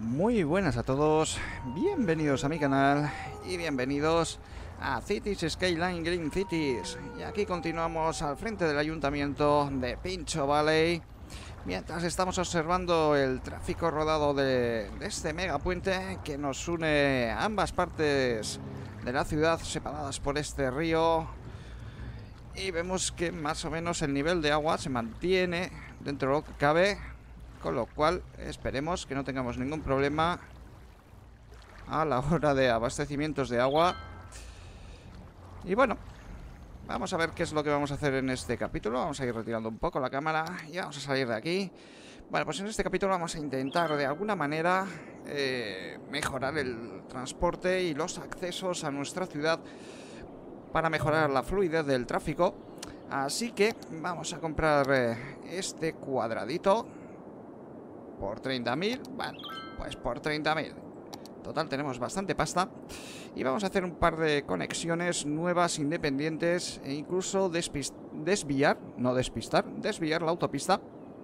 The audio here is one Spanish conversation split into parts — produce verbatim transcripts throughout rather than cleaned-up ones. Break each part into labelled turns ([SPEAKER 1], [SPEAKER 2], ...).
[SPEAKER 1] Muy buenas a todos, bienvenidos a mi canal y bienvenidos a Cities Skyline Green Cities. Y aquí continuamos al frente del ayuntamiento de Pincho Valley, mientras estamos observando el tráfico rodado de, de este megapuente que nos une a ambas partes de la ciudad separadas por este río. Y vemos que más o menos el nivel de agua se mantiene dentro de lo que cabe, con lo cual esperemos que no tengamos ningún problema a la hora de abastecimientos de agua. Y bueno, vamos a ver qué es lo que vamos a hacer en este capítulo. Vamos a ir retirando un poco la cámara y vamos a salir de aquí. Bueno, pues en este capítulo vamos a intentar de alguna manera eh, mejorar el transporte y los accesos a nuestra ciudad para mejorar la fluidez del tráfico. Así que vamos a comprar eh, este cuadradito por treinta mil. Bueno, pues por treinta mil. Total, tenemos bastante pasta. Y vamos a hacer un par de conexiones nuevas, independientes, e incluso desviar, no despistar, desviar la autopista.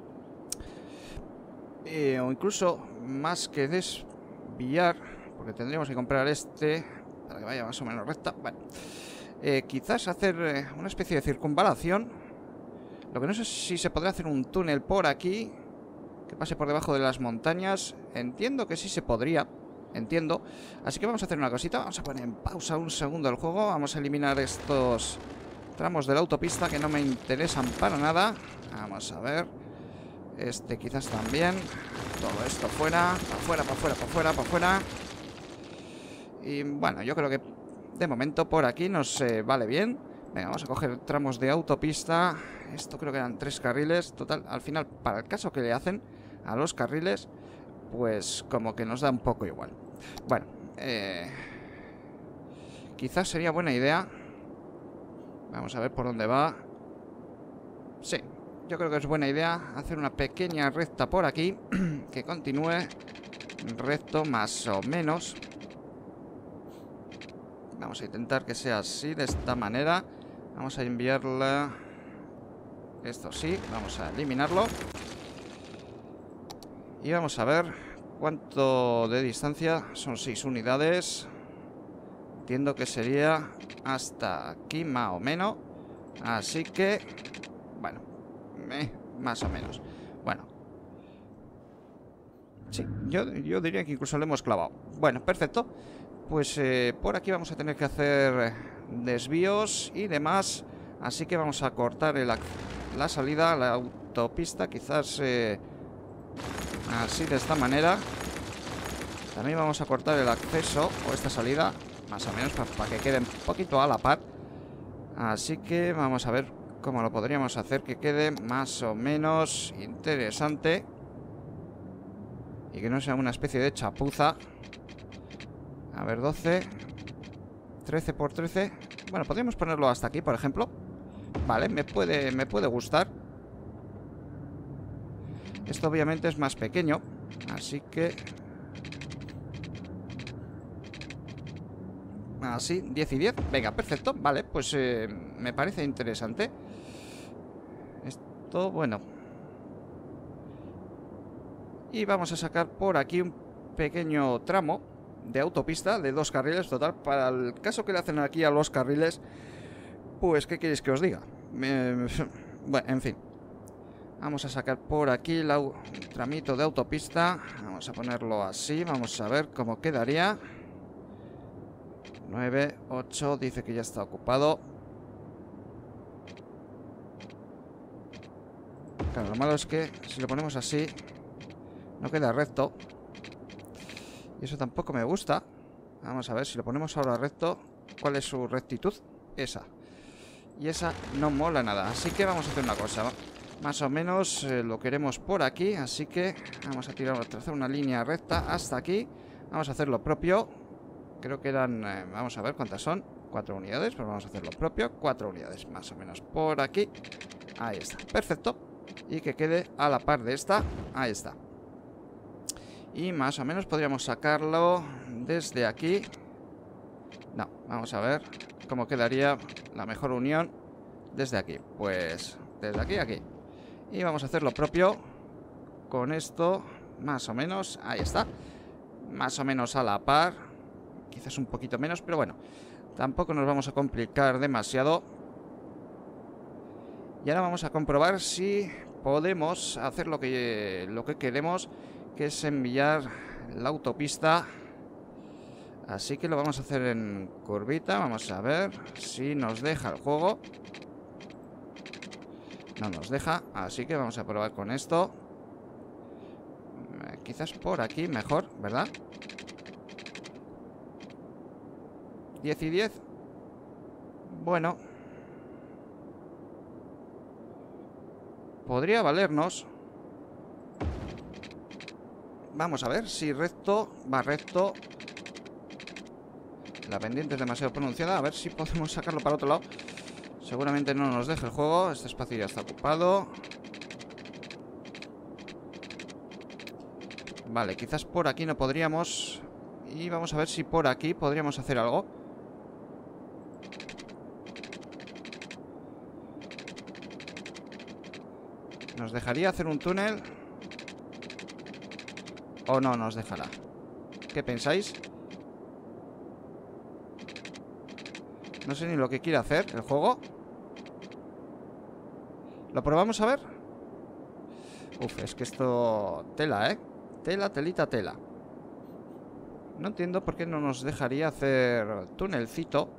[SPEAKER 1] Eh, o incluso más que desviar, porque tendríamos que comprar este para que vaya más o menos recta. Bueno, eh, quizás hacer eh, una especie de circunvalación. Lo que no sé si se podrá hacer un túnel por aquí que pase por debajo de las montañas. Entiendo que sí se podría. Entiendo. Así que vamos a hacer una cosita. Vamos a poner en pausa un segundo el juego. Vamos a eliminar estos tramos de la autopista que no me interesan para nada. Vamos a ver. Este quizás también. Todo esto fuera. Para afuera, para afuera, para afuera, para afuera. Y bueno, yo creo que de momento por aquí nos eh, vale bien. Venga, vamos a coger tramos de autopista. Esto creo que eran tres carriles. Total, al final, para el caso que le hacen a los carriles, pues como que nos da un poco igual. Bueno, eh, quizás sería buena idea. Vamos a ver por dónde va. Sí, yo creo que es buena idea hacer una pequeña recta por aquí que continúe recto más o menos. Vamos a intentar que sea así, de esta manera. Vamos a enviarla. Esto sí, vamos a eliminarlo. Y vamos a ver cuánto de distancia. Son seis unidades. Entiendo que sería hasta aquí más o menos. Así que, bueno, eh, más o menos. Bueno, sí, yo, yo diría que incluso lo hemos clavado. Bueno, perfecto. Pues eh, por aquí vamos a tener que hacer desvíos y demás. Así que vamos a cortar el, la salida a la autopista. Quizás eh, así, de esta manera. También vamos a cortar el acceso o esta salida, más o menos, para, para que quede un poquito a la par. Así que vamos a ver cómo lo podríamos hacer que quede más o menos interesante y que no sea una especie de chapuza. A ver, doce, trece por trece. Bueno, podríamos ponerlo hasta aquí, por ejemplo. Vale, me puede, me puede gustar. Esto obviamente es más pequeño, así que... Así, diez y diez. Venga, perfecto. Vale, pues eh, me parece interesante. Esto, bueno. Y vamos a sacar por aquí un pequeño tramo de autopista de dos carriles. Total, para el caso que le hacen aquí a los carriles, pues ¿qué queréis que os diga? Me... Bueno, en fin. Vamos a sacar por aquí el tramito de autopista. Vamos a ponerlo así. Vamos a ver cómo quedaría. nueve, ocho, dice que ya está ocupado. Claro, lo malo es que si lo ponemos así no queda recto. Y eso tampoco me gusta. Vamos a ver, si lo ponemos ahora recto, ¿cuál es su rectitud? Esa. Y esa no mola nada. Así que vamos a hacer una cosa. Más o menos eh, lo queremos por aquí. Así que vamos a tirar, a trazar una línea recta hasta aquí. Vamos a hacer lo propio. Creo que eran, eh, vamos a ver cuántas son. Cuatro unidades, pues vamos a hacer lo propio. Cuatro unidades más o menos por aquí. Ahí está, perfecto. Y que quede a la par de esta. Ahí está. Y más o menos podríamos sacarlo desde aquí. No, vamos a ver cómo quedaría la mejor unión desde aquí. Pues desde aquí a aquí. Y vamos a hacer lo propio con esto, más o menos. Ahí está. más o menos a la par. Quizás un poquito menos, pero bueno, tampoco nos vamos a complicar demasiado. Y ahora vamos a comprobar si podemos hacer lo que, lo que queremos, que es enviar la autopista. Así que lo vamos a hacer en curvita. Vamos a ver si nos deja el juego. No nos deja, así que vamos a probar con esto. Eh, quizás por aquí mejor, ¿verdad? diez y diez. Bueno, podría valernos. Vamos a ver si recto va recto. La pendiente es demasiado pronunciada. A ver si podemos sacarlo para otro lado. Seguramente no nos deje el juego. Este espacio ya está ocupado. Vale, quizás por aquí no podríamos. Y vamos a ver si por aquí podríamos hacer algo. ¿Nos dejaría hacer un túnel? ¿O no nos dejará? ¿Qué pensáis? No sé ni lo que quiere hacer el juego. ¿Lo probamos a ver? Uf, es que esto... Tela, ¿eh? Tela, telita, tela. No entiendo por qué no nos dejaría hacer túnelcito.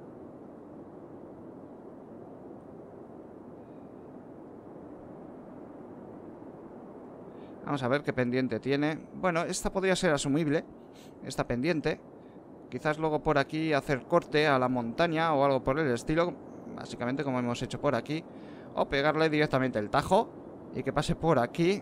[SPEAKER 1] Vamos a ver qué pendiente tiene. Bueno, esta podría ser asumible, esta pendiente. Quizás luego por aquí hacer corte a la montaña o algo por el estilo. Básicamente como hemos hecho por aquí. O pegarle directamente el tajo y que pase por aquí.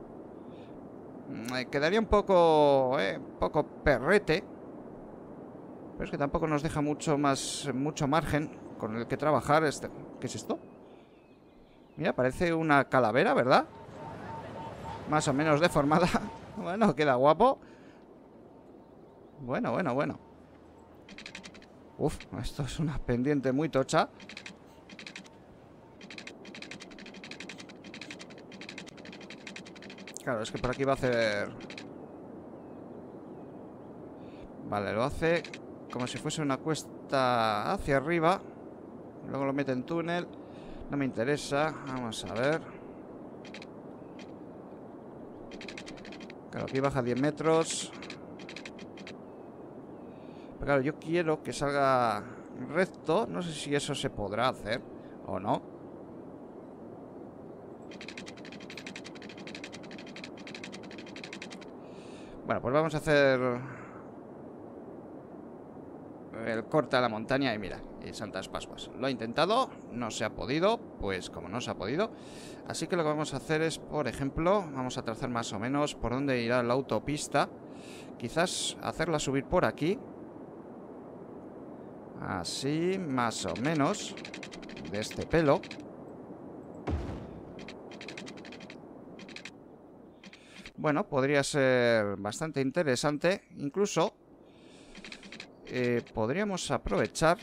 [SPEAKER 1] Eh, quedaría un poco... Eh, un poco perrete. Pero es que tampoco nos deja mucho más... Mucho margen con el que trabajar. Este... ¿Qué es esto? Mira, parece una calavera, ¿verdad? Más o menos deformada. Bueno, queda guapo. Bueno, bueno, bueno. Uf, esto es una pendiente muy tocha. Claro, es que por aquí va a hacer... Vale, lo hace como si fuese una cuesta hacia arriba. Luego lo mete en túnel. No me interesa. Vamos a ver. Claro, aquí baja diez metros. Pero claro, yo quiero que salga recto. No sé si eso se podrá hacer o no. Bueno, pues vamos a hacer el corte a la montaña y mira, y santas pascuas. Lo he intentado, no se ha podido, pues como no se ha podido. Así que lo que vamos a hacer es, por ejemplo, vamos a trazar más o menos por dónde irá la autopista. Quizás hacerla subir por aquí. Así, más o menos. De este pelo. Bueno, podría ser bastante interesante. Incluso eh, podríamos aprovechar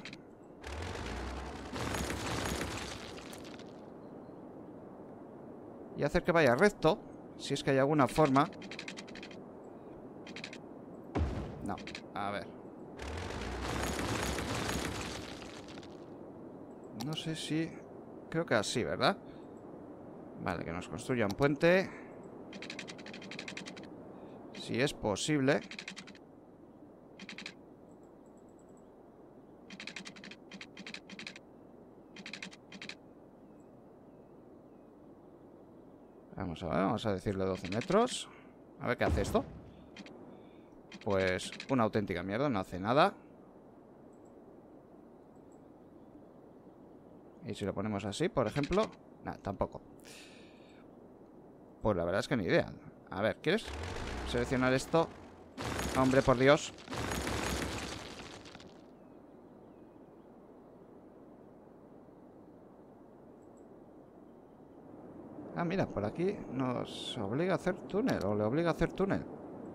[SPEAKER 1] y hacer que vaya recto, si es que hay alguna forma. No, a ver. No sé si... Creo que así, ¿verdad? Vale, que nos construya un puente. Si es posible. Vamos a ver, vamos a decirle doce metros. A ver qué hace esto. Pues una auténtica mierda, no hace nada. Y si lo ponemos así, por ejemplo... Nada, tampoco. Pues la verdad es que ni idea. A ver, ¿quieres seleccionar esto? Hombre, por Dios. Ah, mira, por aquí nos obliga a hacer túnel. O le obliga a hacer túnel.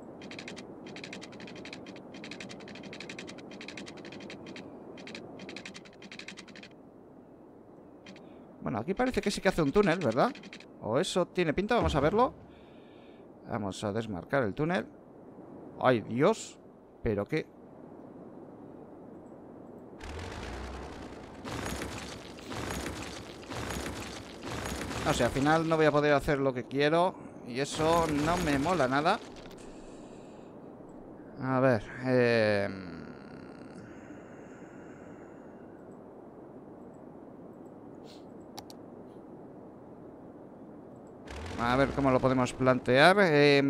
[SPEAKER 1] Bueno, aquí parece que sí que hace un túnel, ¿verdad? O eso tiene pinta, vamos a verlo. Vamos a desmarcar el túnel. ¡Ay, Dios! ¿Pero qué? O sea, al final no voy a poder hacer lo que quiero. Y eso no me mola nada. A ver, eh... a ver cómo lo podemos plantear. Eh...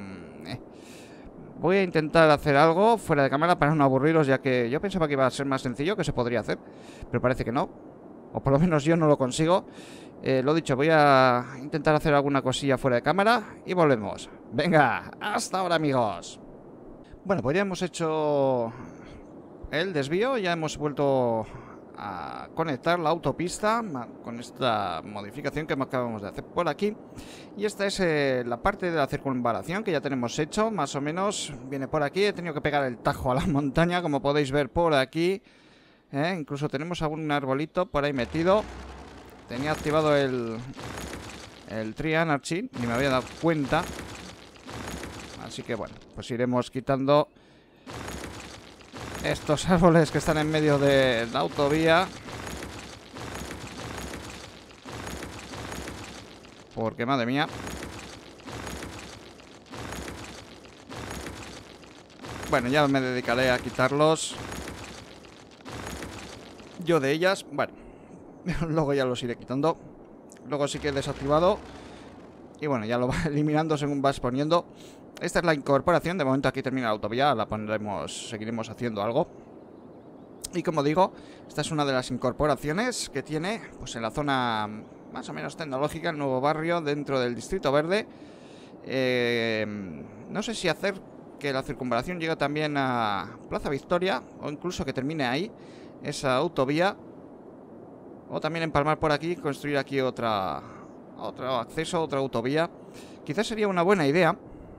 [SPEAKER 1] Voy a intentar hacer algo fuera de cámara para no aburriros, ya que yo pensaba que iba a ser más sencillo, que se podría hacer, pero parece que no. O por lo menos yo no lo consigo. Eh, lo dicho, voy a intentar hacer alguna cosilla fuera de cámara y volvemos. Venga, hasta ahora, amigos. Bueno, pues ya hemos hecho el desvío, ya hemos vuelto a conectar la autopista con esta modificación que acabamos de hacer por aquí. Y esta es eh, la parte de la circunvalación que ya tenemos hecho, más o menos. Viene por aquí, he tenido que pegar el tajo a la montaña, como podéis ver por aquí. ¿Eh? Incluso tenemos algún arbolito por ahí metido. Tenía activado el el Tree Anarchy, ni me había dado cuenta. Así que bueno, pues iremos quitando estos árboles que están en medio de la autovía, porque madre mía. Bueno, ya me dedicaré a quitarlos yo de ellas. Bueno, luego ya los iré quitando. Luego sí que he desactivado. Y bueno, ya lo va eliminando según vas poniendo. Esta es la incorporación. De momento aquí termina la autovía. La pondremos, seguiremos haciendo algo. Y como digo, esta es una de las incorporaciones que tiene pues en la zona más o menos tecnológica, el nuevo barrio dentro del Distrito Verde. Eh, no sé si hacer que la circunvalación llegue también a Plaza Victoria, o incluso que termine ahí esa autovía, o también empalmar por aquí y construir aquí otra otro acceso, otra autovía. Quizás sería una buena idea.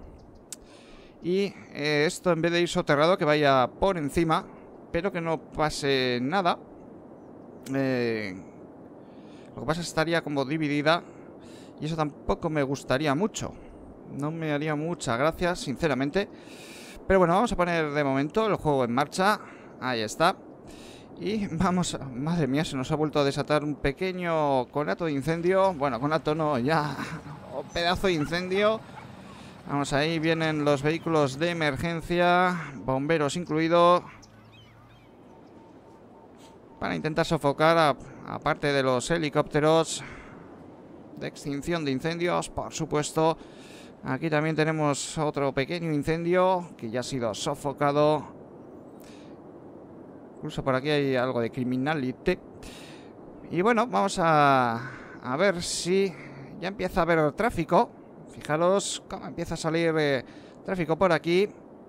[SPEAKER 1] Y eh, esto, en vez de ir soterrado, que vaya por encima, pero que no pase nada. Eh, lo que pasa es que estaría como dividida, y eso tampoco me gustaría mucho. No me haría mucha gracia, sinceramente. Pero bueno, vamos a poner de momento el juego en marcha. Ahí está. Y vamos a... Madre mía, se nos ha vuelto a desatar un pequeño conato de incendio. Bueno, conato no, ya... un pedazo de incendio. Vamos, ahí vienen los vehículos de emergencia, bomberos incluidos, para intentar sofocar, a, aparte de los helicópteros de extinción de incendios, por supuesto. Aquí también tenemos otro pequeño incendio que ya ha sido sofocado. Incluso por aquí hay algo de criminality. Y bueno, vamos a, a ver si ya empieza a haber tráfico. Fijaros cómo empieza a salir eh, tráfico por aquí,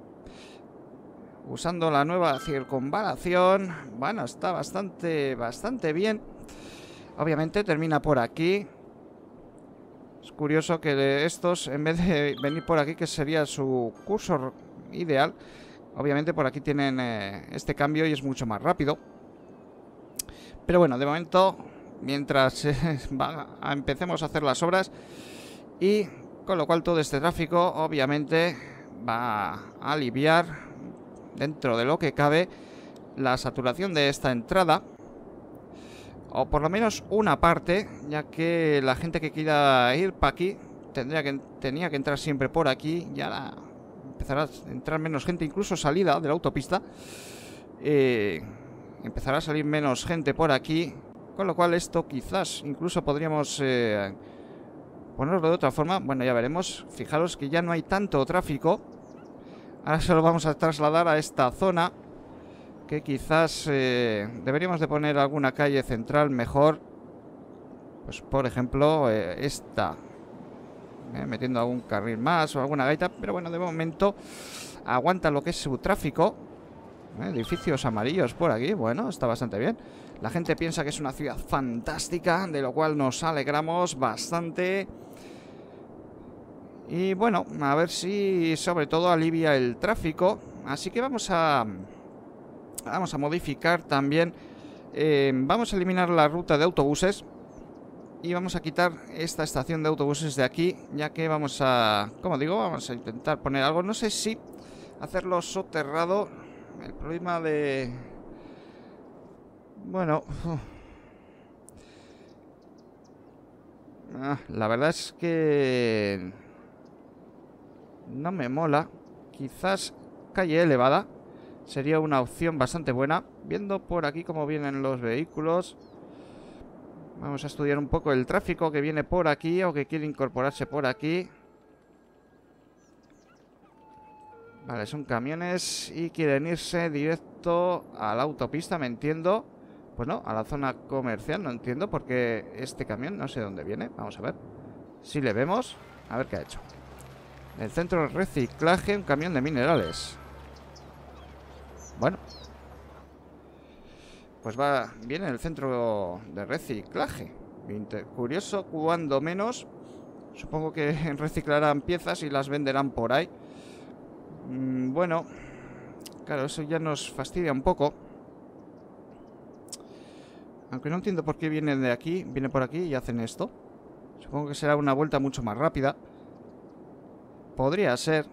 [SPEAKER 1] usando la nueva circunvalación. Bueno, está bastante, bastante bien. Obviamente termina por aquí. Es curioso que estos, en vez de venir por aquí, que sería su curso ideal, obviamente por aquí tienen eh, este cambio y es mucho más rápido. Pero bueno, de momento, mientras eh, va, empecemos a hacer las obras, y con lo cual todo este tráfico obviamente va a aliviar, dentro de lo que cabe, la saturación de esta entrada, o por lo menos una parte, ya que la gente que quiera ir para aquí tendría que, tenía que entrar siempre por aquí. Y ahora empezará a entrar menos gente, incluso salida de la autopista. Eh, empezará a salir menos gente por aquí, con lo cual esto quizás incluso podríamos... Eh, ponerlo de otra forma. Bueno, ya veremos. Fijaros que ya no hay tanto tráfico. Ahora se lo vamos a trasladar a esta zona, que quizás eh, deberíamos de poner alguna calle central mejor. Pues por ejemplo eh, esta, eh, metiendo algún carril más o alguna gaita. Pero bueno, de momento aguanta lo que es su tráfico. eh, Edificios amarillos por aquí. Bueno, está bastante bien. La gente piensa que es una ciudad fantástica, de lo cual nos alegramos bastante. Y bueno, a ver si sobre todo alivia el tráfico. Así que vamos a Vamos a modificar también. eh, Vamos a eliminar la ruta de autobuses y vamos a quitar esta estación de autobuses de aquí, ya que vamos a, como digo, vamos a intentar poner algo. No sé si hacerlo soterrado. El problema de... Bueno... Ah, la verdad es que... no me mola. Quizás calle elevada sería una opción bastante buena. Viendo por aquí cómo vienen los vehículos. Vamos a estudiar un poco el tráfico que viene por aquí o que quiere incorporarse por aquí. Vale, son camiones y quieren irse directo a la autopista, me entiendo. Pues no, a la zona comercial, no entiendo por qué este camión, no sé dónde viene. Vamos a ver si le vemos, a ver qué ha hecho. El centro de reciclaje, un camión de minerales. Bueno, pues va, viene el centro de reciclaje. Curioso, cuando menos. Supongo que reciclarán piezas y las venderán por ahí. mm, Bueno, claro, eso ya nos fastidia un poco. Aunque no entiendo por qué vienen de aquí, vienen por aquí y hacen esto. Supongo que será una vuelta mucho más rápida. Podría ser.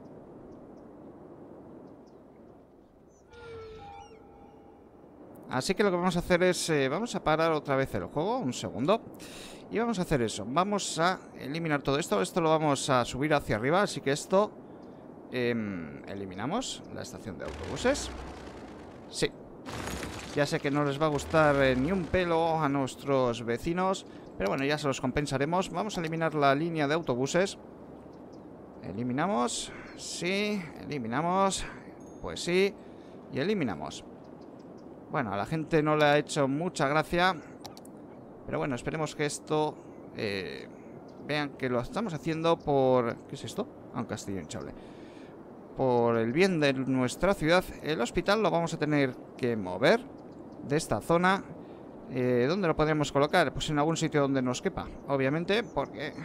[SPEAKER 1] Así que lo que vamos a hacer es... Eh, vamos a parar otra vez el juego, un segundo. Y vamos a hacer eso. Vamos a eliminar todo esto. Esto lo vamos a subir hacia arriba. Así que esto... Eh, eliminamos la estación de autobuses. Sí. Ya sé que no les va a gustar eh, ni un pelo a nuestros vecinos, pero bueno, ya se los compensaremos. Vamos a eliminar la línea de autobuses. Eliminamos. Sí, eliminamos. Pues sí. Y eliminamos. Bueno, a la gente no le ha hecho mucha gracia, pero bueno, esperemos que esto eh, vean que lo estamos haciendo por... ¿Qué es esto? Ah, un castillo hinchable. Por el bien de nuestra ciudad. El hospital lo vamos a tener que mover de esta zona. eh, ¿Dónde lo podríamos colocar? Pues en algún sitio donde nos quepa, obviamente, porque...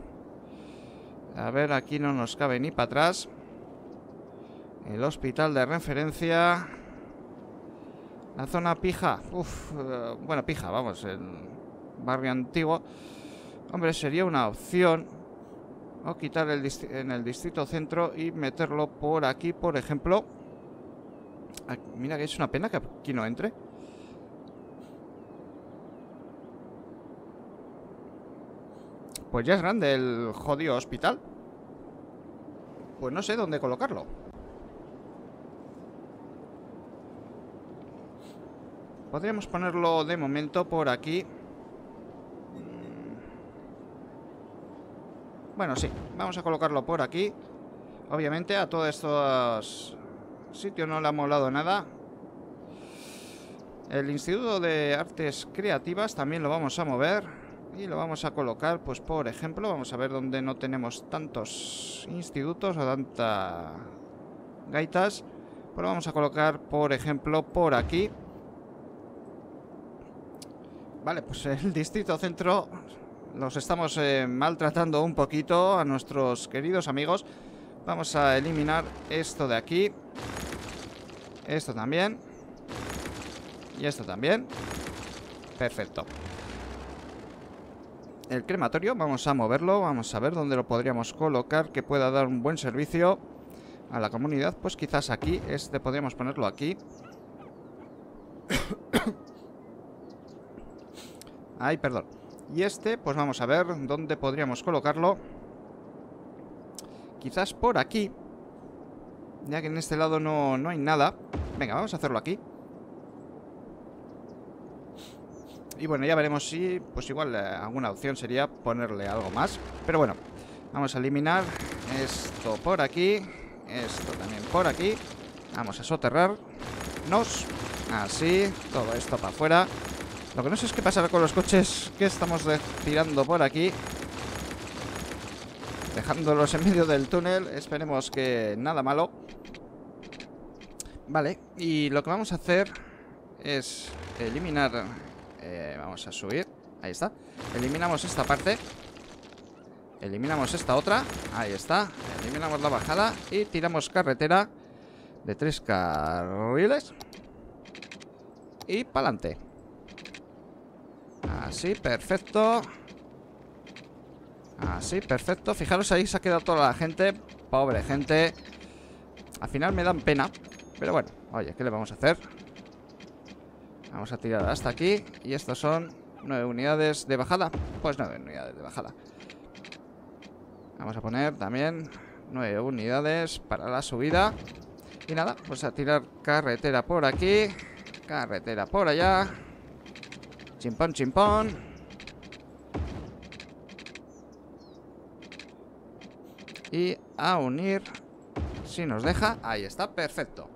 [SPEAKER 1] A ver, aquí no nos cabe ni para atrás. El hospital de referencia... La zona pija. Uf, uh, bueno, pija, vamos, el barrio antiguo. Hombre, sería una opción. O quitar el en el distrito centro y meterlo por aquí, por ejemplo. Aquí, mira que es una pena que aquí no entre. Pues ya es grande el jodido hospital. Pues no sé dónde colocarlo. Podríamos ponerlo de momento por aquí. Bueno, sí, vamos a colocarlo por aquí. Obviamente a todos estos sitios no le ha molado nada. El Instituto de Artes Creativas también lo vamos a mover. Y lo vamos a colocar, pues por ejemplo, vamos a ver dónde no tenemos tantos institutos o tantas gaitas. Pues lo vamos a colocar, por ejemplo, por aquí. Vale, pues el distrito centro los estamos eh, maltratando un poquito a nuestros queridos amigos. Vamos a eliminar esto de aquí. Esto también. Y esto también. Perfecto. El crematorio, vamos a moverlo. Vamos a ver dónde lo podríamos colocar, que pueda dar un buen servicio a la comunidad. Pues quizás aquí. Este podríamos ponerlo aquí. Ay, perdón. Y este, pues vamos a ver dónde podríamos colocarlo. Quizás por aquí. Ya que en este lado no, no hay nada. Venga, vamos a hacerlo aquí. Y bueno, ya veremos si, pues igual eh, alguna opción sería ponerle algo más. Pero bueno, vamos a eliminar esto por aquí. Esto también por aquí. Vamos a soterrarnos. Así, todo esto para afuera. Lo que no sé es qué pasará con los coches que estamos tirando por aquí. Dejándolos en medio del túnel. Esperemos que nada malo. Vale, y lo que vamos a hacer es eliminar... Eh, vamos a subir. Ahí está. Eliminamos esta parte. Eliminamos esta otra. Ahí está. Eliminamos la bajada y tiramos carretera de tres carriles. Y para adelante. Así, perfecto. Así, perfecto. Fijaros, ahí se ha quedado toda la gente. Pobre gente. Al final me dan pena. Pero bueno, oye, ¿qué le vamos a hacer? Vamos a tirar hasta aquí. Y estos son nueve unidades de bajada. Pues nueve unidades de bajada. Vamos a poner también nueve unidades para la subida. Y nada, pues a tirar carretera por aquí. Carretera por allá. Chimpón, chimpón. Y a unir. Si nos deja, ahí está, perfecto.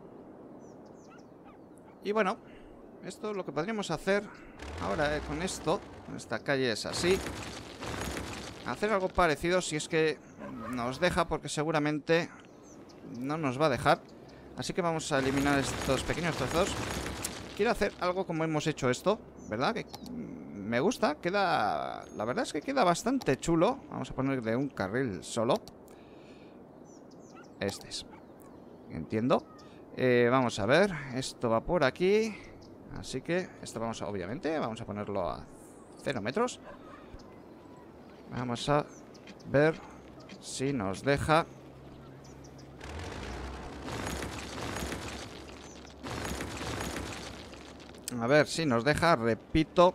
[SPEAKER 1] Y bueno, esto es lo que podríamos hacer ahora eh, con esto. Esta calle es así. Hacer algo parecido si es que nos deja, porque seguramente no nos va a dejar. Así que vamos a eliminar estos pequeños trozos. Quiero hacer algo como hemos hecho esto, ¿verdad? Que me gusta, queda... La verdad es que queda bastante chulo. Vamos a ponerle un carril solo. Este es. Entiendo. Eh, vamos a ver. Esto va por aquí. Así que esto vamos a, obviamente, vamos a ponerlo a cero metros. Vamos a ver si nos deja. A ver si nos deja, repito.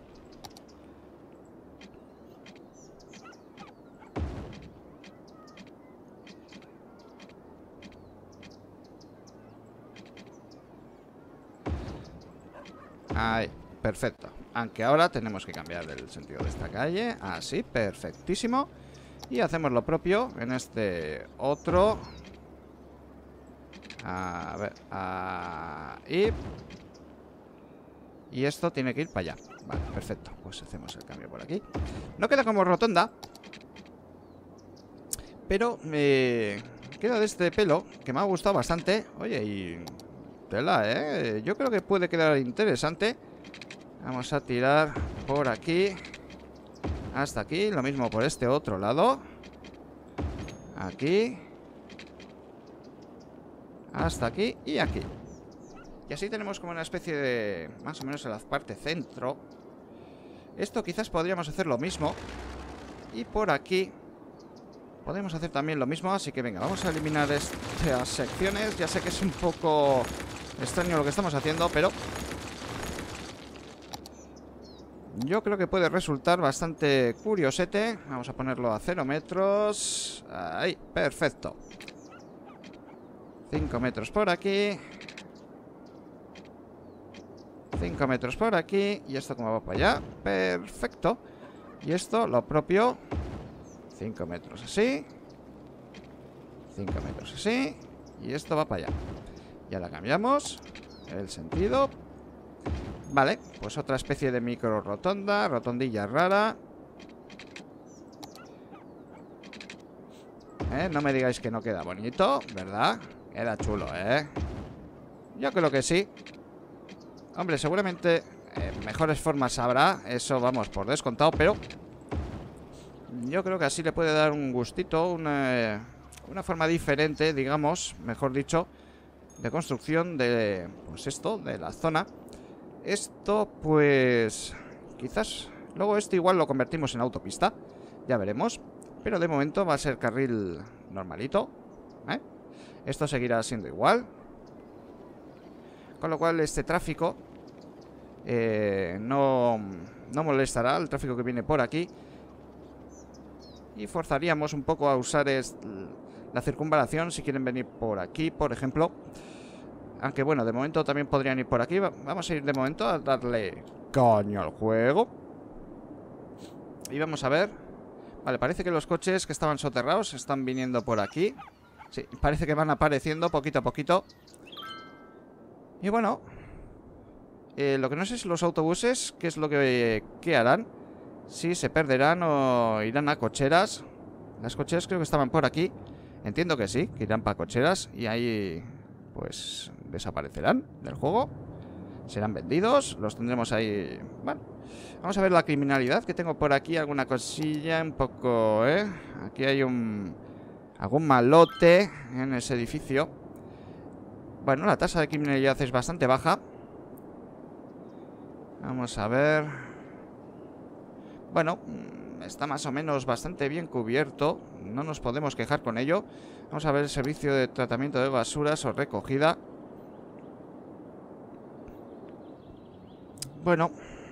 [SPEAKER 1] Ahí, perfecto. Aunque ahora tenemos que cambiar el sentido de esta calle. Así, perfectísimo. Y hacemos lo propio en este otro. A ver, ahí. Y esto tiene que ir para allá. Vale, perfecto. Pues hacemos el cambio por aquí. No queda como rotonda, pero me queda de este pelo que me ha gustado bastante. Oye, y... tela, ¿eh? Yo creo que puede quedar interesante. Vamos a tirar por aquí hasta aquí. Lo mismo por este otro lado. Aquí. Hasta aquí y aquí. Y así tenemos como una especie de... más o menos en la parte centro. Esto quizás podríamos hacer lo mismo. Y por aquí podemos hacer también lo mismo. Así que venga, vamos a eliminar estas secciones. Ya sé que es un poco extraño lo que estamos haciendo, pero yo creo que puede resultar bastante curiosete. Vamos a ponerlo a cero metros. Ahí, perfecto. cinco metros por aquí. cinco metros por aquí. Y esto como va para allá. Perfecto. Y esto lo propio. cinco metros así. cinco metros así. Y esto va para allá. Ya la cambiamos el sentido. Vale, pues otra especie de micro rotonda. Rotondilla rara. ¿Eh? No me digáis que no queda bonito, ¿verdad? Queda chulo, ¿eh? Yo creo que sí. Hombre, seguramente eh, mejores formas habrá. Eso vamos por descontado, pero yo creo que así le puede dar un gustito. Una, una forma diferente, digamos, mejor dicho, de construcción de, pues esto, de la zona. Esto, pues quizás luego este igual lo convertimos en autopista. Ya veremos. Pero de momento va a ser carril normalito, ¿eh? Esto seguirá siendo igual. Con lo cual este tráfico eh, no, no molestará el tráfico que viene por aquí. Y forzaríamos un poco a usar la circunvalación si quieren venir por aquí, por ejemplo. Aunque bueno, de momento también podrían ir por aquí. Vamos a ir de momento a darle caña al juego. Y vamos a ver. Vale, parece que los coches que estaban soterrados están viniendo por aquí. Sí, parece que van apareciendo poquito a poquito. Y bueno, eh, lo que no sé es los autobuses, qué es lo que, que harán. Si se perderán o irán a cocheras. Las cocheras creo que estaban por aquí. Entiendo que sí, que irán para cocheras. Y ahí, pues, desaparecerán del juego. Serán vendidos, los tendremos ahí. Bueno, vamos a ver la criminalidad que tengo por aquí. Alguna cosilla, un poco, ¿eh? Aquí hay un... algún malote en ese edificio. Bueno, la tasa de criminalidad es bastante baja. Vamos a ver. Bueno, está más o menos bastante bien cubierto. No nos podemos quejar con ello. Vamos a ver el servicio de tratamiento de basuras o recogida. Bueno.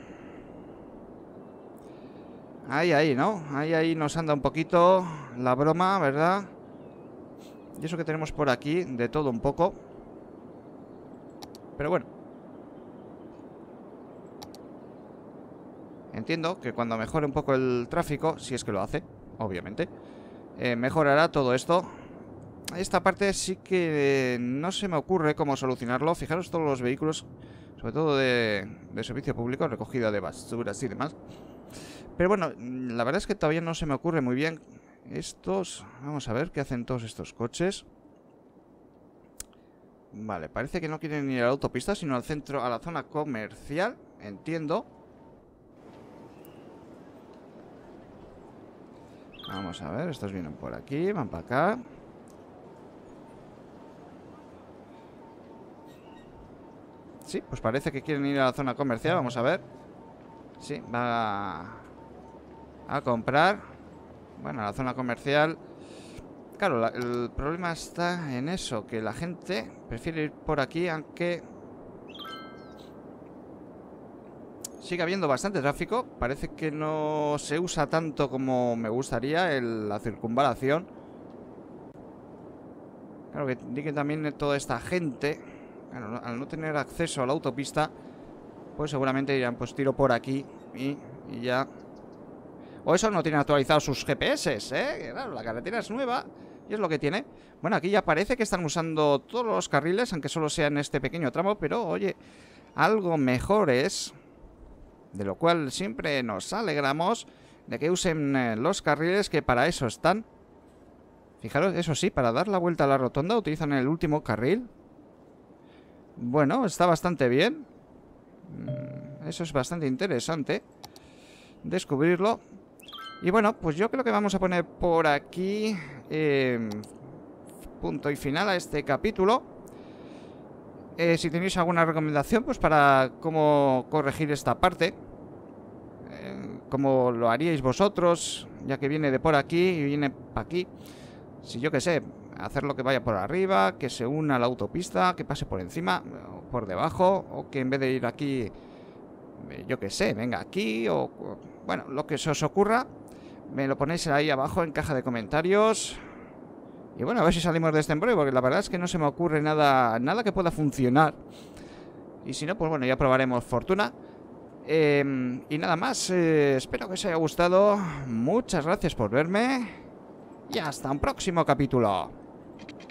[SPEAKER 1] Ahí, ahí, ¿no? Ahí, ahí nos anda un poquito la broma, ¿verdad? Y eso que tenemos por aquí, de todo un poco. Pero bueno. Entiendo que cuando mejore un poco el tráfico, si es que lo hace, obviamente, eh, mejorará todo esto. Esta parte sí que eh, no se me ocurre cómo solucionarlo. Fijaros todos los vehículos, sobre todo de, de servicio público, recogida de basuras y demás. Pero bueno, la verdad es que todavía no se me ocurre muy bien. Estos, vamos a ver qué hacen todos estos coches. Vale, parece que no quieren ir a la autopista, sino al centro, a la zona comercial. Entiendo. Vamos a ver, estos vienen por aquí, van para acá. Sí, pues parece que quieren ir a la zona comercial, vamos a ver. Sí, va a, a comprar. Bueno, a la zona comercial. Claro, la, el problema está en eso, que la gente prefiere ir por aquí, aunque sigue habiendo bastante tráfico. Parece que no se usa tanto como me gustaría el, la circunvalación. Claro que dice también toda esta gente, claro, al no tener acceso a la autopista, pues seguramente dirán, pues tiro por aquí y, y ya. O eso no tiene actualizados sus G P S, ¿eh? Claro, la carretera es nueva y es lo que tiene. Bueno, aquí ya parece que están usando todos los carriles, aunque solo sea en este pequeño tramo, pero oye, algo mejor es, de lo cual siempre nos alegramos, de que usen eh, los carriles, que para eso están. Fijaros, eso sí, para dar la vuelta a la rotonda utilizan el último carril. Bueno, está bastante bien. Eso es bastante interesante descubrirlo. Y bueno, pues yo creo que vamos a poner por aquí eh, punto y final a este capítulo. Eh, si tenéis alguna recomendación, pues para cómo corregir esta parte, eh, cómo lo haríais vosotros, ya que viene de por aquí y viene para aquí. Si yo que sé, hacerlo que vaya por arriba, que se una a la autopista, que pase por encima o por debajo, o que en vez de ir aquí, yo que sé, venga aquí, o, o bueno, lo que se os ocurra, me lo ponéis ahí abajo en caja de comentarios. Y bueno, a ver si salimos de este embrollo, porque la verdad es que no se me ocurre nada, nada que pueda funcionar. Y si no, pues bueno, ya probaremos fortuna. Eh, y nada más, eh, espero que os haya gustado. Muchas gracias por verme. Y hasta un próximo capítulo.